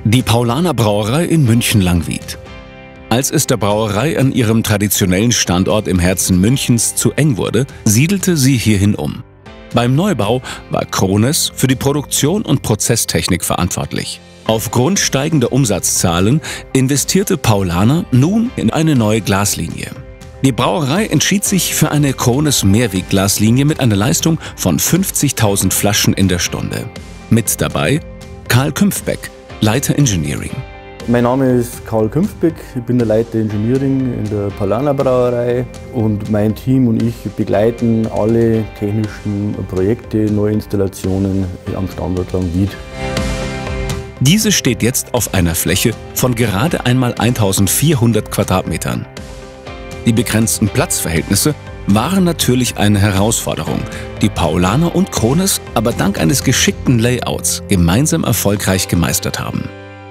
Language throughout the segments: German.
Die Paulaner Brauerei in München-Langwied. Als es der Brauerei an ihrem traditionellen Standort im Herzen Münchens zu eng wurde, siedelte sie hierhin um. Beim Neubau war Krones für die Produktion und Prozesstechnik verantwortlich. Aufgrund steigender Umsatzzahlen investierte Paulaner nun in eine neue Glaslinie. Die Brauerei entschied sich für eine Krones Mehrwegglaslinie mit einer Leistung von 50.000 Flaschen in der Stunde. Mit dabei Karl Künfbeck, Leiter Engineering. Mein Name ist Karl Künfbeck, ich bin der Leiter Engineering in der Paulaner Brauerei und mein Team und ich begleiten alle technischen Projekte, Neuinstallationen am Standort Langwied. Diese steht jetzt auf einer Fläche von gerade einmal 1400 Quadratmetern. Die begrenzten Platzverhältnisse waren natürlich eine Herausforderung, die Paulaner und Krones aber dank eines geschickten Layouts gemeinsam erfolgreich gemeistert haben.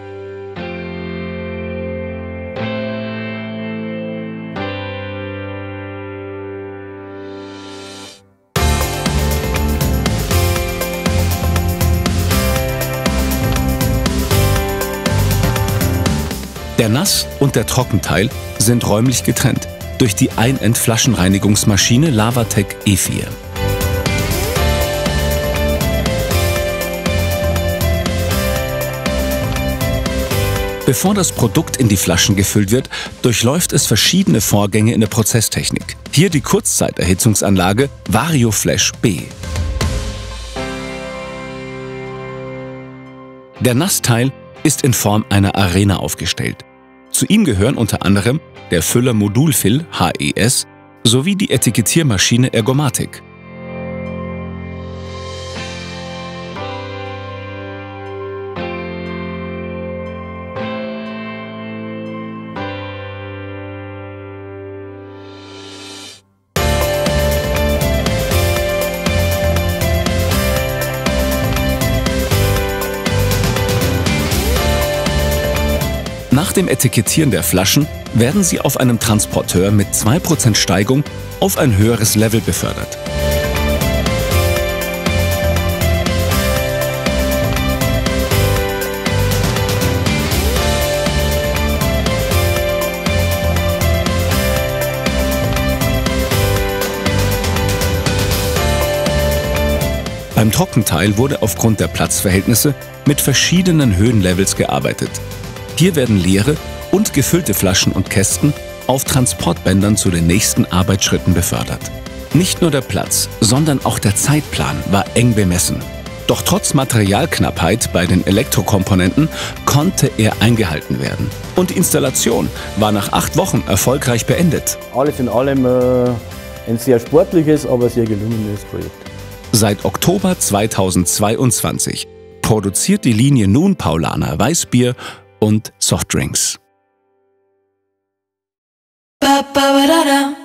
Der Nass- und der Trockenteil sind räumlich getrennt durch die Einendflaschenreinigungsmaschine Lavatec E4. Bevor das Produkt in die Flaschen gefüllt wird, durchläuft es verschiedene Vorgänge in der Prozesstechnik. Hier die Kurzzeiterhitzungsanlage VarioFlash B. Der Nassteil ist in Form einer Arena aufgestellt. Zu ihm gehören unter anderem der Füller Modulfill HES sowie die Etikettiermaschine Ergomatic. Nach dem Etikettieren der Flaschen werden sie auf einem Transporteur mit 2% Steigung auf ein höheres Level befördert. Beim Trockenteil wurde aufgrund der Platzverhältnisse mit verschiedenen Höhenlevels gearbeitet. Hier werden leere und gefüllte Flaschen und Kästen auf Transportbändern zu den nächsten Arbeitsschritten befördert. Nicht nur der Platz, sondern auch der Zeitplan war eng bemessen. Doch trotz Materialknappheit bei den Elektrokomponenten konnte er eingehalten werden. Und die Installation war nach 8 Wochen erfolgreich beendet. Alles in allem ein sehr sportliches, aber sehr gelungenes Projekt. Seit Oktober 2022 produziert die Linie nun Paulaner Weißbier und Softdrinks. Ba ba ba da da.